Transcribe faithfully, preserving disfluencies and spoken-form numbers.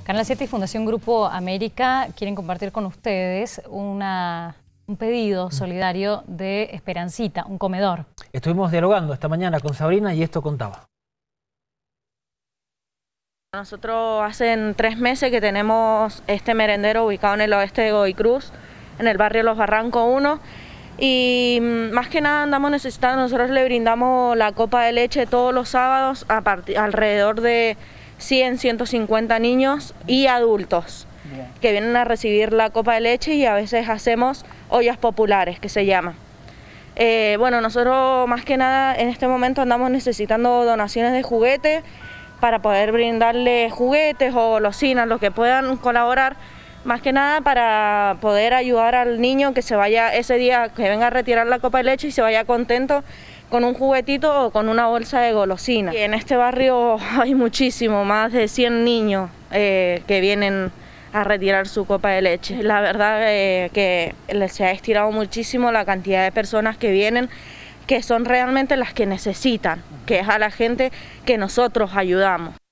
Canal siete y Fundación Grupo América quieren compartir con ustedes una, un pedido solidario de Esperancita, un comedor. Estuvimos dialogando esta mañana con Sabrina y esto contaba. Nosotros hace tres meses que tenemos este merendero ubicado en el oeste de Godoy Cruz, en el barrio Los Barrancos uno, y más que nada andamos necesitando, nosotros le brindamos la copa de leche todos los sábados a partir, alrededor de cien, ciento cincuenta niños y adultos Bien. que vienen a recibir la copa de leche, y a veces hacemos ollas populares, que se llama. Eh, bueno, nosotros más que nada en este momento andamos necesitando donaciones de juguetes para poder brindarle juguetes o golosinas, los que puedan colaborar, más que nada para poder ayudar al niño que se vaya ese día, que venga a retirar la copa de leche y se vaya contento con un juguetito o con una bolsa de golosina. Y en este barrio hay muchísimo, más de cien niños eh, que vienen a retirar su copa de leche. La verdad eh, que se ha estirado muchísimo la cantidad de personas que vienen, que son realmente las que necesitan, que es a la gente que nosotros ayudamos.